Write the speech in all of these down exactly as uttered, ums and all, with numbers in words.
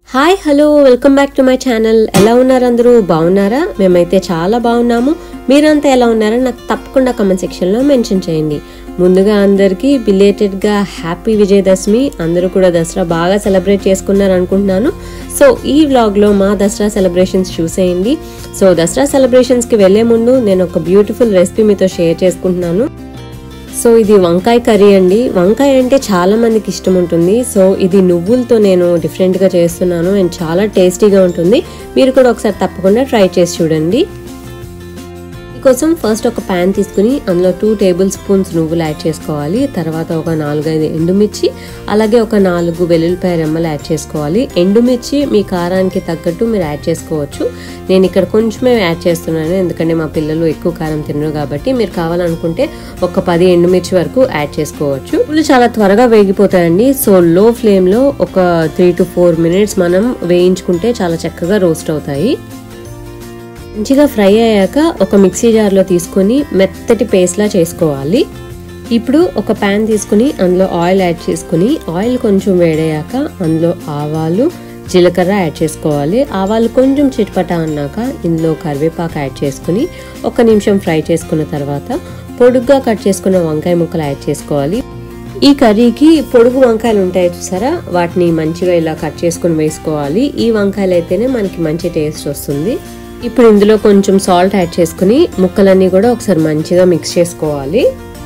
Hi hello welcome back to my channel. ఎలా ఉన్నారు అందరూ? బాగున్నారా? మేమైతే చాలా బాగున్నాము. మీరంతా ఎలా ఉన్నారో నాకు తప్పకుండా కామెంట్ సెక్షన్లో మెన్షన్ చేయండి. ముందుగా అందరికీ బిలేటెడ్గా హ్యాపీ విజయదశమి. అందరూ కూడా దసరా బాగా సెలబ్రేట్ చేసుకున్నారు అనుకుంటున్నాను. సో ఈ వ్లాగ్లో మా దసరా సెలబ్రేషన్స్ చూసేయండి. సో దసరా సెలబ్రేషన్స్కి వెళ్లే ముందు నేను ఒక బ్యూటిఫుల్ రెసిపీ మీతో షేర్ చేసుకుంటున్నాను. సో ఇది వంకాయ కర్రీ అండి. వంకాయ అంటే చాలా మందికి ఇష్టం ఉంటుంది. సో ఇది నువ్వులతో నేను డిఫరెంట్గా చేస్తున్నాను అండ్ చాలా టేస్టీగా ఉంటుంది. మీరు కూడా ఒకసారి తప్పకుండా ట్రై చేసి చూడండి. దీనికోసం ఫస్ట్ ఒక ప్యాన్ తీసుకుని అందులో టూ టేబుల్ స్పూన్స్ నువ్వులు యాడ్ చేసుకోవాలి. తర్వాత ఒక నాలుగైదు ఎండుమిర్చి, అలాగే ఒక నాలుగు వెల్లుల్లిపాయ రెమ్మలు యాడ్ చేసుకోవాలి. ఎండుమిర్చి మీ కారానికి తగ్గట్టు మీరు యాడ్ చేసుకోవచ్చు. నేను ఇక్కడ కొంచెమే యాడ్ చేస్తున్నాను ఎందుకంటే మా పిల్లలు ఎక్కువ కారం తినరు కాబట్టి. మీరు కావాలనుకుంటే ఒక పది ఎండుమిర్చి వరకు యాడ్ చేసుకోవచ్చు. ఇవి చాలా త్వరగా వేగిపోతాయండి. సో లో ఫ్లేమ్లో ఒక త్రీ టు ఫోర్ మినిట్స్ మనం వేయించుకుంటే చాలా చక్కగా రోస్ట్ అవుతాయి. మంచిగా ఫ్రై అయ్యాక ఒక మిక్సీ జార్లో తీసుకొని మెత్తటి పేస్ట్లా చేసుకోవాలి. ఇప్పుడు ఒక ప్యాన్ తీసుకుని అందులో ఆయిల్ యాడ్ చేసుకుని ఆయిల్ కొంచెం వేడయ్యాక అందులో ఆవాలు, జీలకర్ర యాడ్ చేసుకోవాలి. ఆవాలు కొంచెం చిటపట అన్నాక ఇందులో కరివేపాకు యాడ్ చేసుకుని ఒక నిమిషం ఫ్రై చేసుకున్న తర్వాత పొడుగ్గా కట్ చేసుకున్న వంకాయ ముక్కలు యాడ్ చేసుకోవాలి. ఈ కర్రీకి పొడుగు వంకాయలు ఉంటాయి చూసారా, వాటిని మంచిగా ఇలా కట్ చేసుకుని వేసుకోవాలి. ఈ వంకాయలు అయితేనే మనకి మంచి టేస్ట్ వస్తుంది. ఇప్పుడు ఇందులో కొంచెం సాల్ట్ యాడ్ చేసుకుని ముక్కలన్నీ కూడా ఒకసారి మంచిగా మిక్స్ చేసుకోవాలి.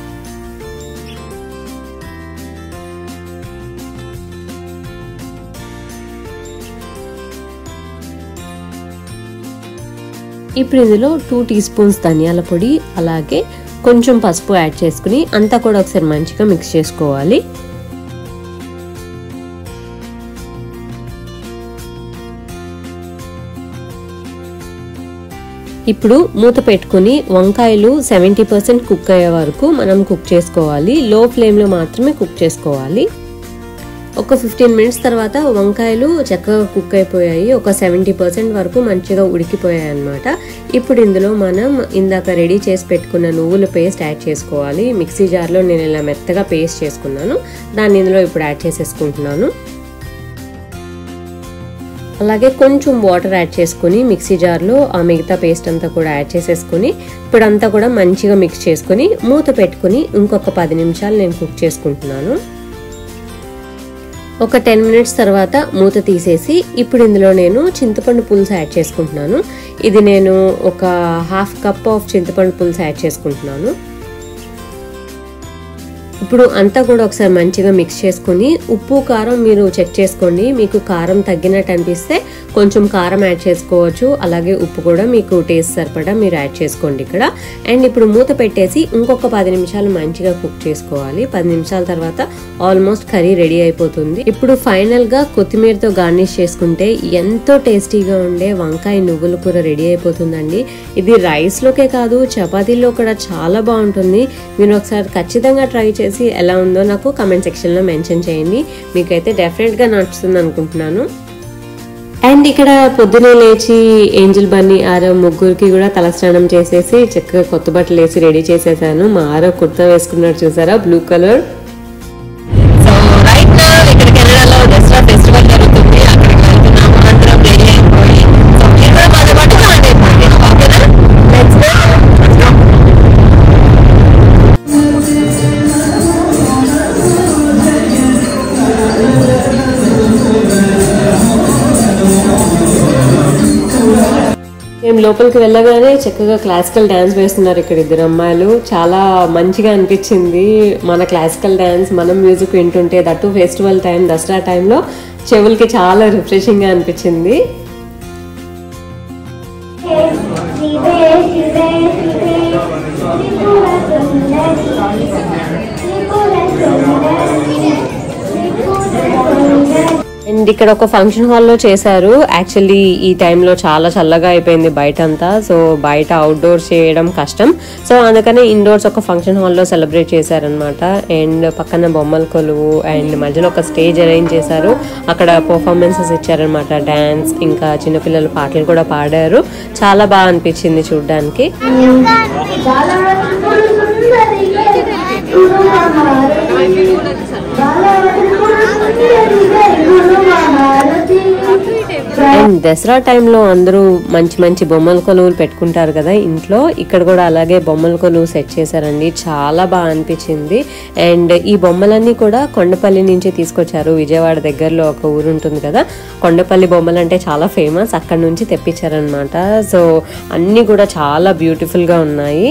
ఇప్పుడు ఇందులో టూ టీ స్పూన్స్ ధనియాల పొడి, అలాగే కొంచెం పసుపు యాడ్ చేసుకుని అంతా కూడా ఒకసారి మంచిగా మిక్స్ చేసుకోవాలి. ఇప్పుడు మూత పెట్టుకుని వంకాయలు సెవెంటీ పర్సెంట్ కుక్ అయ్యే వరకు మనం కుక్ చేసుకోవాలి. లో ఫ్లేమ్లో మాత్రమే కుక్ చేసుకోవాలి. ఒక ఫిఫ్టీన్ మినిట్స్ తర్వాత వంకాయలు చక్కగా కుక్ అయిపోయాయి. ఒక సెవెంటీ పర్సెంట్ వరకు మంచిగా ఉడికిపోయాయి అన్నమాట. ఇప్పుడు ఇందులో మనం ఇందాక రెడీ చేసి పెట్టుకున్న నువ్వుల పేస్ట్ యాడ్ చేసుకోవాలి. మిక్సీ జార్లో నేను ఇలా మెత్తగా పేస్ట్ చేసుకున్నాను. దాన్ని ఇందులో ఇప్పుడు యాడ్ చేసేసుకుంటున్నాను. అలాగే కొంచెం వాటర్ యాడ్ చేసుకుని మిక్సీ జార్లో ఆ మిగతా పేస్ట్ అంతా కూడా యాడ్ చేసేసుకుని ఇప్పుడంతా కూడా మంచిగా మిక్స్ చేసుకుని మూత పెట్టుకుని ఇంకొక పది నిమిషాలు నేను కుక్ చేసుకుంటున్నాను. ఒక టెన్ మినిట్స్ తర్వాత మూత తీసేసి ఇప్పుడు ఇందులో నేను చింతపండు పులుసు యాడ్ చేసుకుంటున్నాను. ఇది నేను ఒక హాఫ్ కప్ ఆఫ్ చింతపండు పులుసు యాడ్ చేసుకుంటున్నాను. ఇప్పుడు అంతా కూడా ఒకసారి మంచిగా మిక్స్ చేసుకుని ఉప్పు కారం మీరు చెక్ చేసుకోండి. మీకు కారం తగ్గినట్టు అనిపిస్తే కొంచెం కారం యాడ్ చేసుకోవచ్చు. అలాగే ఉప్పు కూడా మీకు టేస్ట్ సరిపడా మీరు యాడ్ చేసుకోండి ఇక్కడ. అండ్ ఇప్పుడు మూత పెట్టేసి ఇంకొక పది నిమిషాలు మంచిగా కుక్ చేసుకోవాలి. పది నిమిషాల తర్వాత ఆల్మోస్ట్ కర్రీ రెడీ అయిపోతుంది. ఇప్పుడు ఫైనల్ గా కొత్తిమీరతో గార్నిష్ చేసుకుంటే ఎంతో టేస్టీగా ఉండే వంకాయ నువ్వుల కూర రెడీ అయిపోతుందండి. ఇది రైస్ లోకే కాదు చపాతీలో కూడా చాలా బాగుంటుంది. మీరు ఒకసారి ఖచ్చితంగా ట్రై చేసి ఎలా ఉందో నాకు కామెంట్ సెక్షన్లో మెన్షన్ చేయండి. మీకైతే డెఫినెట్గా నచ్చుతుంది అనుకుంటున్నాను. అండ్ ఇక్కడ పొద్దునే లేచి ఏంజల్ బన్నీ ఆరవ్ ముగ్గురికి కూడా తలస్నానం చేసేసి చక్కగా కొత్త బట్టలు వేసి రెడీ చేసేసాను. మా ఆరవ్ కుర్తా వేసుకున్నాడు చూసారా, blue colour. So right now ఇక్కడ కెనడాలో దసరా ఫెస్టివల్ జరుగుతుంది. అక్కడికి వెళ్తున్నాము అందరం రెడీ అయిపోయి. సో మీరు కూడా మాతో పాటు జాయిన్ అయిపోండి. ఓకేనా? Let's go. మేము లోపలికి వెళ్ళగానే చక్కగా క్లాసికల్ డ్యాన్స్ వేస్తున్నారు ఇక్కడ ఇద్దరు అమ్మాయిలు. చాలా మంచిగా అనిపించింది మన క్లాసికల్ డ్యాన్స్, మనం మ్యూజిక్ వింటుంటే. దట్టు ఫెస్టివల్ టైం, దసరా టైంలో చెవులకి చాలా రిఫ్రెషింగ్గా అనిపించింది. అండ్ ఇక్కడ ఒక ఫంక్షన్ హాల్లో చేశారు. యాక్చువల్లీ ఈ టైంలో చాలా చల్లగా అయిపోయింది బయట అంతా. సో బయట అవుట్డోర్స్ చేయడం కష్టం. సో అందుకనే ఇండోర్స్ ఒక ఫంక్షన్ హాల్లో సెలబ్రేట్ చేశారనమాట. అండ్ పక్కన బొమ్మల కొలువు అండ్ మధ్యలో ఒక స్టేజ్ అరేంజ్ చేశారు. అక్కడ పర్ఫార్మెన్సెస్ ఇచ్చారనమాట, డాన్స్, ఇంకా చిన్నపిల్లలు పాటలు కూడా పాడారు. చాలా బాగా అనిపించింది చూడ్డానికి. Bala దసరా టైంలో అందరూ మంచి మంచి బొమ్మల కొలువులు పెట్టుకుంటారు కదా ఇంట్లో, ఇక్కడ కూడా అలాగే బొమ్మల కొలువు సెట్ చేశారండి. చాలా బాగా అనిపించింది. అండ్ ఈ బొమ్మలన్నీ కూడా కొండపల్లి నుంచి తీసుకొచ్చారు. విజయవాడ దగ్గరలో ఒక ఊరు ఉంటుంది కదా, కొండపల్లి బొమ్మలు అంటే చాలా ఫేమస్, అక్కడ నుంచి తెప్పించారనమాట. సో అన్నీ కూడా చాలా బ్యూటిఫుల్గా ఉన్నాయి.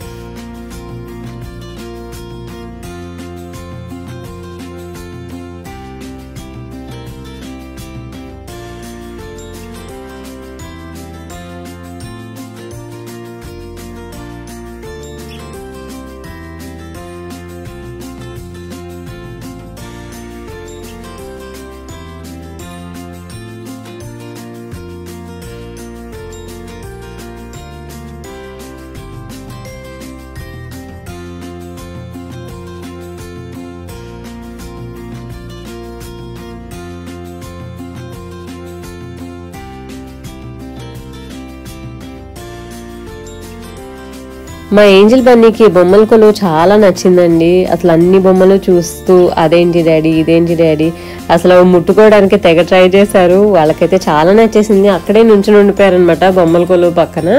మా ఏంజల్ బన్నీకి బొమ్మల కొలువు చాలా నచ్చిందండి. అసలు అన్ని బొమ్మలు చూస్తూ అదేంటి డాడీ ఇదేంటి డాడీ అసలు ముట్టుకోవడానికి తెగ ట్రై చేశారు. వాళ్ళకైతే చాలా నచ్చేసింది. అక్కడే నుంచుని ఉండిపోయారనమాట బొమ్మల కొలువు పక్కన.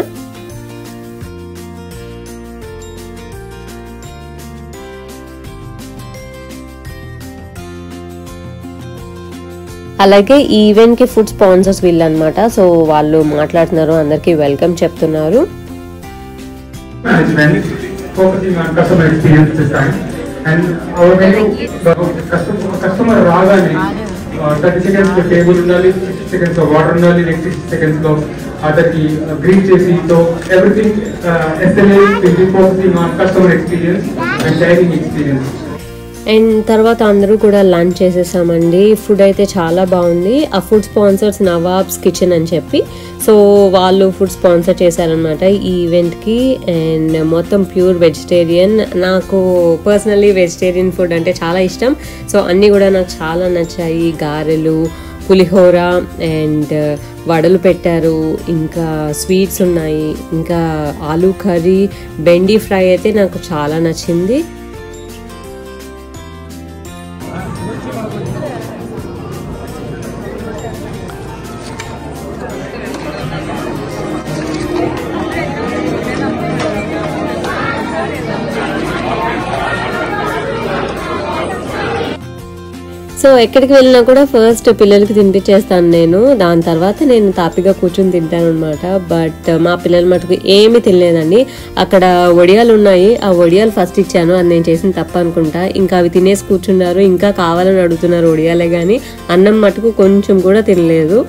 అలాగే ఈ ఈవెంట్ కి ఫుడ్ స్పాన్సర్స్ వీళ్ళు అనమాట. సో వాళ్ళు మాట్లాడుతున్నారు, అందరికి వెల్కమ్ చెప్తున్నారు. Management focusing on customer experience this time, and our menu the customer customer రాగానే thirty seconds లో టేబుల్ ఉండాలి, sixty seconds లో వాటర్ ఉండాలి, నెక్స్ట్ sixty seconds లో అతనికి గ్రీట్ చేసి, so everything SLA will be focusing on customer experience and dining experience. And తర్వాత అందరూ కూడా లంచ్ చేసేసామండి. ఫుడ్ అయితే చాలా బాగుంది. ఆ ఫుడ్ స్పాన్సర్స్ నవాబ్స్ కిచెన్ అని చెప్పి, సో వాళ్ళు ఫుడ్ స్పాన్సర్ చేశారనమాట ఈ ఈవెంట్కి. అండ్ మొత్తం ప్యూర్ వెజిటేరియన్. నాకు పర్సనల్లీ వెజిటేరియన్ ఫుడ్ అంటే చాలా ఇష్టం. సో అన్నీ కూడా నాకు చాలా నచ్చాయి. గారెలు, పులిహోర అండ్ వడలు పెట్టారు, ఇంకా స్వీట్స్ ఉన్నాయి, ఇంకా ఆలూ కర్రీ, బెండి ఫ్రై అయితే నాకు చాలా నచ్చింది. సో ఎక్కడికి వెళ్ళినా కూడా ఫస్ట్ పిల్లలకి తినిపించేస్తాను నేను, దాని తర్వాత నేను తాపిగా కూర్చొని తింటాను అనమాట. బట్ మా పిల్లల మటుకు ఏమీ తినలేదండి. అక్కడ వడియాలు ఉన్నాయి, ఆ వడియాలు ఫస్ట్ ఇచ్చాను, అది నేను చేసిన తప్ప అనుకుంటా. ఇంకా అవి తినేసి కూర్చున్నారు, ఇంకా కావాలని అడుగుతున్నారు వడియాలే కానీ అన్నం మటుకు కొంచెం కూడా తినలేదు.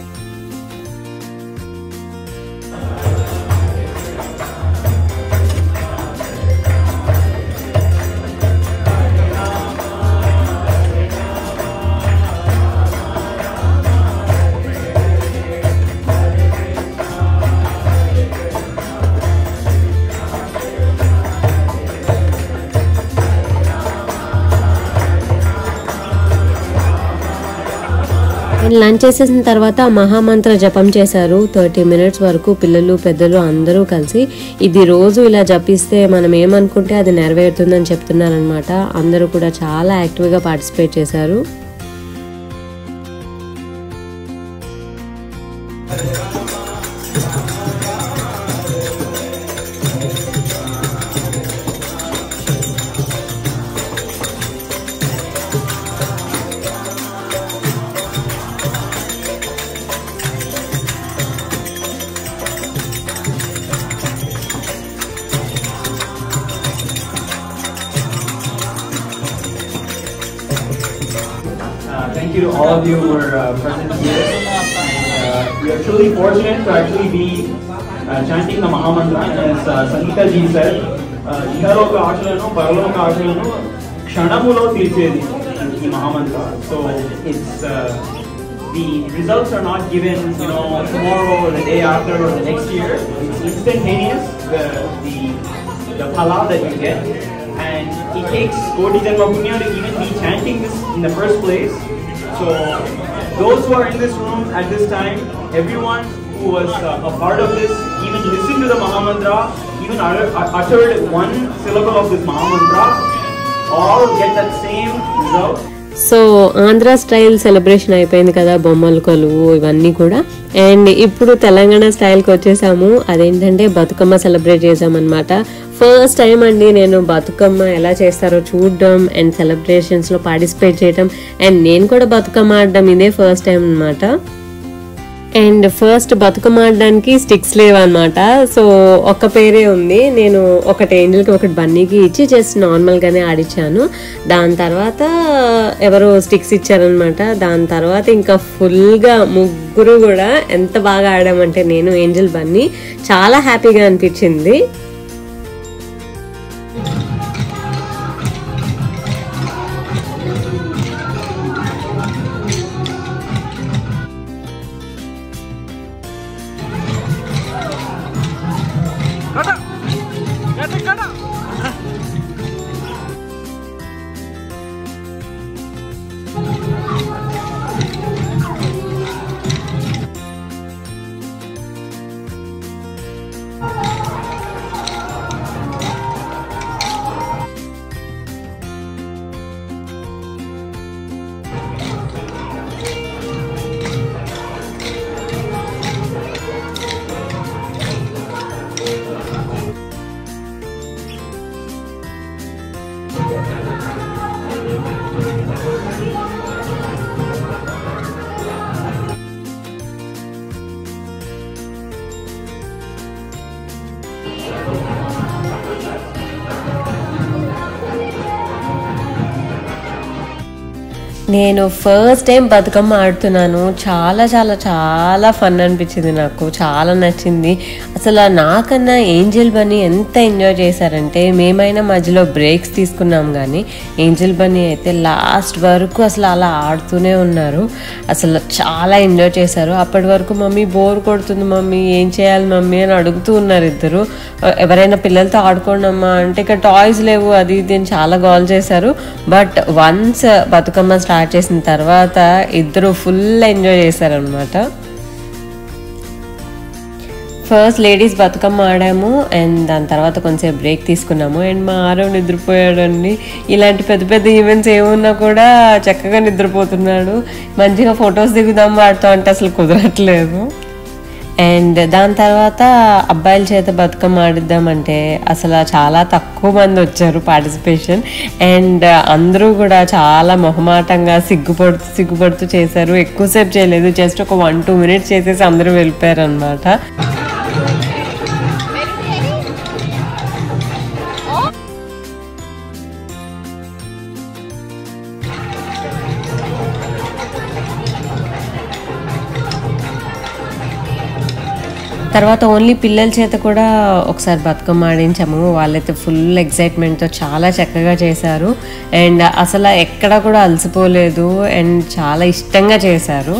లంచ్ చేసేసిన తర్వాత మహామంత్ర జపం చేశారు థర్టీ మినిట్స్ వరకు పిల్లలు పెద్దలు అందరూ కలిసి. ఇది రోజు ఇలా జపిస్తే మనం ఏమనుకుంటే అది నెరవేరుతుందని చెప్తున్నారనమాట. అందరూ కూడా చాలా యాక్టివ్గా పార్టిసిపేట్ చేశారు. Thank you to all of you who are uh, present here. Uh, we are truly fortunate to actually be uh, chanting the Mahamantra. As uh, Sangeeta ji said, Ihaloka Ashalanu, Paraloka Ashalanu, Kshanamula Tirchedi, the Mahamantra. So it's uh, the results are not given, you know, tomorrow or the day after or the next year. It's instantaneous, the the, the phala that you get. And it takes Koti Janma Punya to even be chanting this in the first place. So those who are in this room at this time, everyone who was uh, a part of this, even listened to the Mahamantra, even uttered one syllable of this Mahamantra, all get that same result. So Andhra style celebration అయిపోయింది కదా, బొమ్మల కొలువు ఇవన్నీ కూడా. And ఇప్పుడు తెలంగాణ స్టైల్కి వచ్చేసాము. అదేంటంటే బతుకమ్మ సెలబ్రేట్ చేసామన్నమాట. ఫస్ట్ టైం అండి నేను బతుకమ్మ ఎలా చేస్తారో చూడడం అండ్ సెలబ్రేషన్స్లో పార్టిసిపేట్ చేయడం. అండ్ నేను కూడా బతుకమ్మ ఆడడం ఇదే ఫస్ట్ టైం అనమాట. అండ్ ఫస్ట్ బతుకమ్మ ఆడడానికి స్టిక్స్ లేవన్నమాట. సో ఒక పేరే ఉంది. నేను ఒకటి ఏంజల్కి ఒకటి బన్నీకి ఇచ్చి జస్ట్ నార్మల్గానే ఆడిచ్చాను. దాని తర్వాత ఎవరో స్టిక్స్ ఇచ్చారనమాట. దాని తర్వాత ఇంకా ఫుల్గా ముగ్గురు కూడా ఎంత బాగా ఆడామంటే నేను, ఏంజల్, బన్నీ చాలా హ్యాపీగా అనిపించింది. నేను ఫస్ట్ టైం బతుకమ్మ ఆడుతున్నాను. చాలా చాలా చాలా ఫన్ అనిపించింది, నాకు చాలా నచ్చింది. అసలు నాకన్నా ఏంజల్ బన్నీ ఎంత ఎంజాయ్ చేశారంటే, మేమైనా మధ్యలో బ్రేక్స్ తీసుకున్నాం కానీ ఏంజల్ బన్నీ అయితే లాస్ట్ వరకు అసలు అలా ఆడుతూనే ఉన్నారు. అసలు చాలా ఎంజాయ్ చేశారు. అప్పటి వరకు మమ్మీ బోర్ కొడుతుంది మమ్మీ, ఏం చేయాలి మమ్మీ అని అడుగుతూ ఉన్నారు ఇద్దరు. ఎవరైనా పిల్లలతో ఆడుకోండమ్మా అంటే ఇక టాయ్స్ లేవు అది ఇది అని చాలా గోల్ చేశారు. బట్ వన్స్ బతుకమ్మ స్టార్ట్ చేసిన తర్వాత ఇద్దరు ఫుల్ ఎంజాయ్ చేశారనమాట. ఫస్ట్ లేడీస్ బతుకమ్మ ఆడాము అండ్ దాని తర్వాత కొంచెం బ్రేక్ తీసుకున్నాము. అండ్ మా ఆరవ్ నిద్రపోయాడండి. ఇలాంటి పెద్ద పెద్ద ఈవెంట్స్ ఏమున్నా కూడా చక్కగా నిద్రపోతున్నాడు. మంచిగా ఫొటోస్ దిగుదాం వాడుతూ అంటే అసలు కుదరట్లేదు. అండ్ దాని తర్వాత అబ్బాయిల చేత బతుకమ్మ ఆడిద్దామంటే అసలు చాలా తక్కువ మంది వచ్చారు పార్టిసిపేషన్. అండ్ అందరూ కూడా చాలా మొహమాటంగా సిగ్గుపడుతూ సిగ్గుపడుతూ చేశారు. ఎక్కువసేపు చేయలేదు, జస్ట్ ఒక వన్ టూ మినిట్స్ చేసేసి అందరూ వెళ్ళిపోయారు అనమాట. తర్వాత ఓన్లీ పిల్లల చేత కూడా ఒకసారి బతుకమ్మ ఆడించాము. వాళ్ళైతే ఫుల్ ఎక్సైట్మెంట్తో చాలా చక్కగా చేశారు. అండ్ అసలు ఎక్కడ కూడా అలసిపోలేదు అండ్ చాలా ఇష్టంగా చేశారు.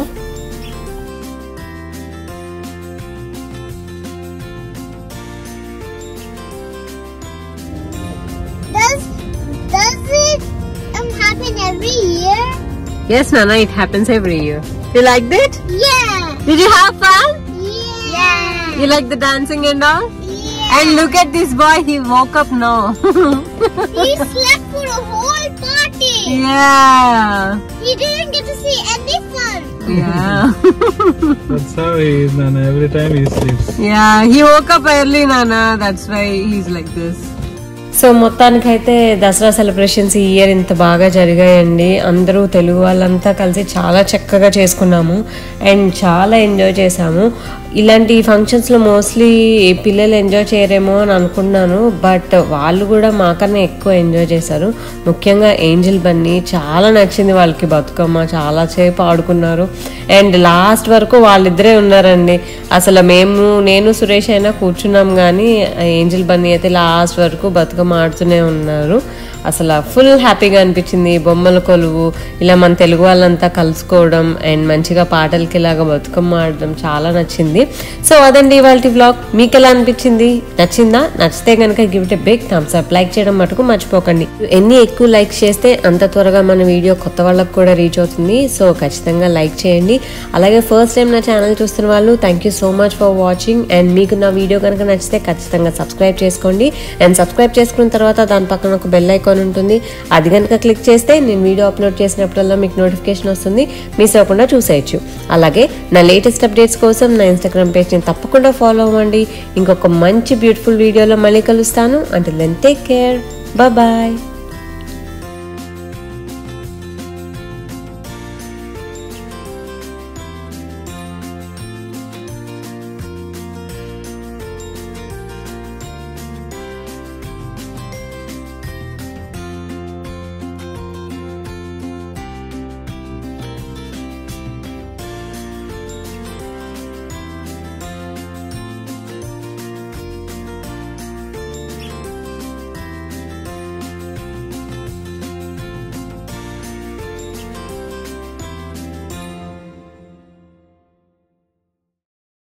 Does does it um happen every year? Yes, Nana, it happens every year. You liked it? Yeah. Did you have fun? Yeah. You like the dancing and all? Yeah. And look at this boy, he woke up now. He slept for the whole party. Yeah. He didn't get to see any fun. Yeah. That's how he is, Nana. Every time he sleeps. Yeah, he woke up early, Nana. That's why he's like this. So మొత్తానికైతే Dasara celebrations ఈ year ఇంత బాగా జరిగాయండి. అందరూ తెలుగు వాళ్ళంతా కలిసి చాలా చక్కగా చేసుకున్నాము అండ్ చాలా ఎంజాయ్ చేసాము. ఇలాంటి ఫంక్షన్స్లో మోస్ట్లీ పిల్లలు ఎంజాయ్ చేయరేమో అని అనుకున్నాను, బట్ వాళ్ళు కూడా మాకన్నా ఎక్కువ ఎంజాయ్ చేశారు. ముఖ్యంగా ఏంజల్ బన్నీ చాలా నచ్చింది వాళ్ళకి బతుకమ్మ, చాలాసేపు ఆడుకున్నారు. అండ్ లాస్ట్ వరకు వాళ్ళిద్దరే ఉన్నారండి. అసలు మేము నేను సురేష్ అయినా కూర్చున్నాం కానీ ఏంజల్ బన్నీ అయితే లాస్ట్ వరకు బతుకమ్మ ఆడుతూనే ఉన్నారు. అసలు ఫుల్ హ్యాపీగా అనిపించింది. బొమ్మల కొలువు ఇలా మన తెలుగు వాళ్ళంతా కలుసుకోవడం అండ్ మంచిగా పాటలకి ఇలాగా బతుకమ్మ ఆడడం చాలా నచ్చింది. సో అదండి ఇవాళ వ్లాగ్. మీకు ఎలా అనిపించింది? నచ్చిందా? నచ్చితే కనుక give it a big thumbs up. Like చేయడం మటుకు మర్చిపోకండి. ఎన్ని ఎక్కువ లైక్స్ చేస్తే అంత త్వరగా మన వీడియో కొత్త వాళ్ళకి కూడా రీచ్ అవుతుంది. సో ఖచ్చితంగా లైక్ చేయండి. అలాగే ఫస్ట్ టైం నా ఛానల్ చూస్తున్న వాళ్ళు thank you so much for watching. And మీకు నా వీడియో కనుక నచ్చితే ఖచ్చితంగా సబ్స్క్రైబ్ చేసుకోండి. అండ్ సబ్స్క్రైబ్ చేసుకున్న తర్వాత దాని పక్కన ఒక బెల్ ఐకాన్ ఐకాన్ ఉంటుంది, అది కనుక క్లిక్ చేస్తే నేను వీడియో అప్లోడ్ చేసినప్పుడల్లా మీకు నోటిఫికేషన్ వస్తుంది, మిస్ అవ్వకుండా చూసేయచ్చు. అలాగే నా లేటెస్ట్ అప్డేట్స్ కోసం నా ఇన్స్టాగ్రామ్ పేజ్ని తప్పకుండా ఫాలో అవ్వండి. ఇంకొక మంచి బ్యూటిఫుల్ వీడియోలో మళ్ళీ కలుస్తాను. Until then take care, bye bye.